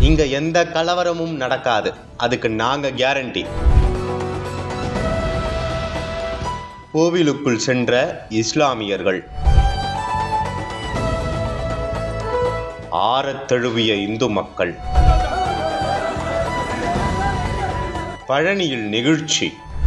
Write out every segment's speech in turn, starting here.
இங்க எந்த கலவரமும் நடக்காது, அதுக்கு நாங்க கேரண்டி. கோவிலுக்குள் சென்ற இஸ்லாமியர்கள். ஆறத் தழுவிய இந்து மக்கள். பழனியில் நிகழ்ச்சி.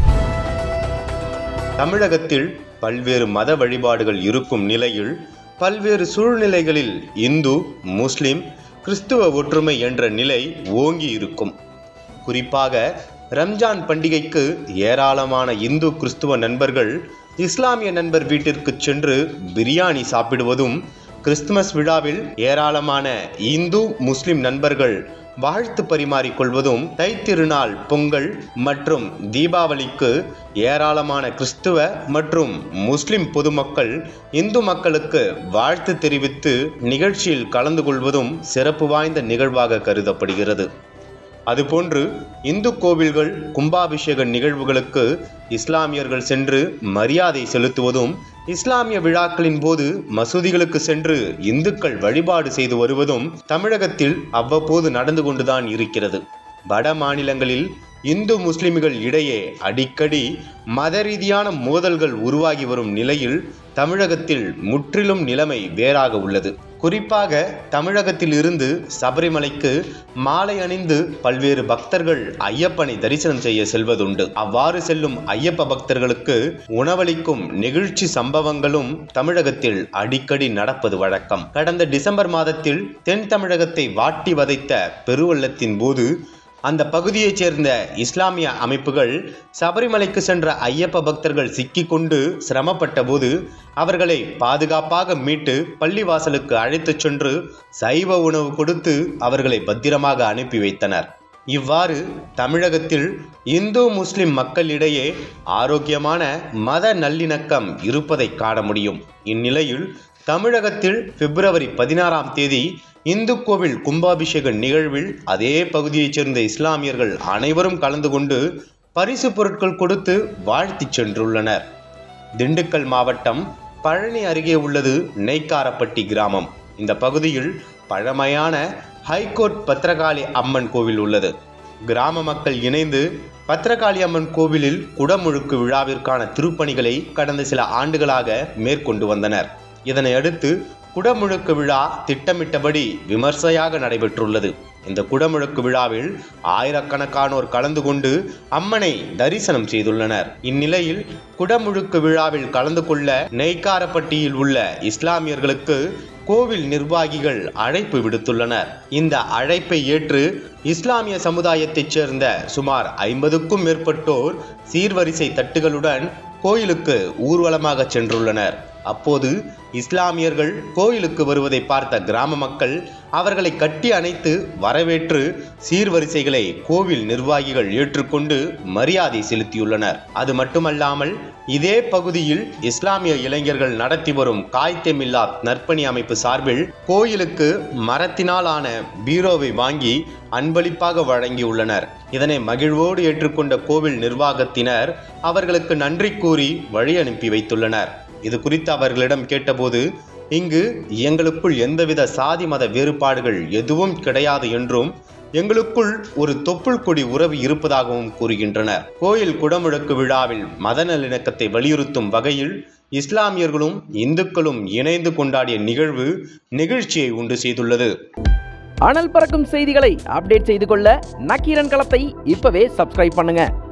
தமிழகத்தில் பல்வேறு மத வழிபாடுகள் இருக்கும் நிலையில் பல்வேறு சூழ்நிலைகளில் இந்து, முஸ்லிம், கிறிஸ்துவ ஒற்றுமை என்ற நிலை ஓங்கி இருக்கும். குறிப்பாக ரம்ஜான் பண்டிகைக்கு ஏராளமான இந்து கிறிஸ்துவ நண்பர்கள் இஸ்லாமிய நண்பர் வீட்டிற்கு சென்று பிரியாணி சாப்பிடுவதும், கிறிஸ்துமஸ் விழாவில் ஏராளமான இந்து முஸ்லிம் நண்பர்கள் வாழ்த்து பரிமாறிக்கொள்வதும், தைத்திருநாள், பொங்கல் மற்றும் தீபாவளிக்கு ஏராளமான கிறிஸ்துவ மற்றும் முஸ்லிம் பொதுமக்கள் இந்து மக்களுக்கு வாழ்த்து தெரிவித்து நிகழ்ச்சியில் கலந்து கொள்வதும் சிறப்பு வாய்ந்த நிகழ்வாக கருதப்படுகிறது. அதுபோன்று இந்து கோவில்கள் கும்பாபிஷேக நிகழ்வுகளுக்கு இஸ்லாமியர்கள் சென்று மரியாதை செலுத்துவதும், இஸ்லாமிய விழாக்களின் போது மசூதிகளுக்கு சென்று இந்துக்கள் வழிபாடு செய்து வருவதும் தமிழகத்தில் அவ்வப்போது நடந்து கொண்டுதான் இருக்கிறது. வட மாநிலங்களில் இந்து முஸ்லிம்கள் இடையே அடிக்கடி மத ரீதியான மோதல்கள் உருவாகி வரும் நிலையில் தமிழகத்தில் முற்றிலும் நிலைமை வேறாக உள்ளது. குறிப்பாக தமிழகத்தில் இருந்து சபரிமலைக்கு மாலை அணிந்து பல்வேறு பக்தர்கள் ஐயப்பனை தரிசனம் செய்ய செல்வதுண்டு. அவ்வாறு செல்லும் ஐயப்ப பக்தர்களுக்கு உணவளிக்கும் நிகழ்ச்சி சம்பவங்களும் தமிழகத்தில் அடிக்கடி நடப்பது வழக்கம். கடந்த டிசம்பர் மாதத்தில் தென் தமிழகத்தை வாட்டி வதைத்த பெருவெள்ளத்தின் போது அந்த பகுதியைச் சேர்ந்த இஸ்லாமிய அமைப்புகள் சபரிமலைக்கு சென்ற ஐயப்ப பக்தர்கள் சிக்கிக்கொண்டு சிரமப்பட்ட போது அவர்களை பாதுகாப்பாக மீட்டு பள்ளிவாசலுக்கு அழைத்துச் சென்று சைவ உணவு கொடுத்து அவர்களை பத்திரமாக அனுப்பி வைத்தனர். இவ்வாறு தமிழகத்தில் இந்து முஸ்லிம் மக்களிடையே ஆரோக்கியமான மத நல்லிணக்கம் இருப்பதை காண முடியும். இந்நிலையில் தமிழகத்தில் பிப்ரவரி 16ஆம் தேதி இந்து கோவில் கும்பாபிஷேக நிகழ்வில் அதே பகுதியைச் சேர்ந்த இஸ்லாமியர்கள் அனைவரும் கலந்து கொண்டு பரிசு பொருட்கள் கொடுத்து வாழ்த்தி சென்றுள்ளனர். திண்டுக்கல் மாவட்டம் பழனி அருகே உள்ளது நெய்க்காரப்பட்டி கிராமம். இந்த பகுதியில் பழமையான ஹைகோர்ட் பத்திரகாளி அம்மன் கோவில் உள்ளது. கிராம மக்கள் இணைந்து பத்திரகாளி அம்மன் கோவிலில் குடமுழுக்கு விழாவிற்கான திருப்பணிகளை கடந்த சில ஆண்டுகளாக மேற்கொண்டு வந்தனர். இதனை அடுத்து குடமுழுக்கு விழா திட்டமிட்டபடி விமர்சையாக நடைபெற்றுள்ளது. இந்த குடமுழுக்கு விழாவில் ஆயிரக்கணக்கானோர் கலந்து கொண்டு அம்மனை தரிசனம் செய்துள்ளனர். இந்நிலையில் குடமுழுக்கு விழாவில் கலந்து கொள்ள நெய்க்காரப்பட்டியில் உள்ள இஸ்லாமியர்களுக்கு கோவில் நிர்வாகிகள் அழைப்பு விடுத்துள்ளனர். இந்த அழைப்பை ஏற்று இஸ்லாமிய சமுதாயத்தைச் சேர்ந்த சுமார் 50க்கும் மேற்பட்டோர் சீர்வரிசை தட்டுகளுடன் கோயிலுக்கு ஊர்வலமாக சென்றுள்ளனர். அப்போது இஸ்லாமியர்கள் கோயிலுக்கு வருவதை பார்த்த கிராம மக்கள் அவர்களை கட்டி அணைத்து வரவேற்று சீர்வரிசைகளை கோவில் நிர்வாகிகள் ஏற்றுக்கொண்டு மரியாதை செலுத்தியுள்ளனர். அது மட்டுமல்லாமல் இதே பகுதியில் இஸ்லாமிய இளைஞர்கள் நடத்தி வரும் காய்தே மில்லாத் நற்பணி அமைப்பு சார்பில் கோயிலுக்கு மரத்தினால் ஆன பீரோவை வாங்கி அன்பளிப்பாக வழங்கியுள்ளனர். இதனை மகிழ்வோடு ஏற்றுக்கொண்ட கோவில் நிர்வாகத்தினர் அவர்களுக்கு நன்றி கூறி வழி அனுப்பி வைத்துள்ளனர். இது குறித்து அவர்களிடம் கேட்டபோது, இங்கு எங்களுக்குள் எந்தவித சாதி மத வேறுபாடுகள் எதுவும் கிடையாது என்றும் எங்களுக்குள் ஒரு தொப்புள் கொடி உறவு இருப்பதாகவும் கூறுகின்றனர். கோயில் குடமுழுக்கு விழாவில் மத நல்லிணக்கத்தை வலியுறுத்தும் வகையில் இஸ்லாமியர்களும் இந்துக்களும் இணைந்து கொண்டாடிய நிகழ்வு நிகழ்ச்சியை உண்டு செய்துள்ளது. அனல் பறக்கும் செய்திகளை அப்டேட் செய்து கொள்ள நக்கீரன் களத்தை இப்பவே சப்ஸ்கிரைப் பண்ணுங்க.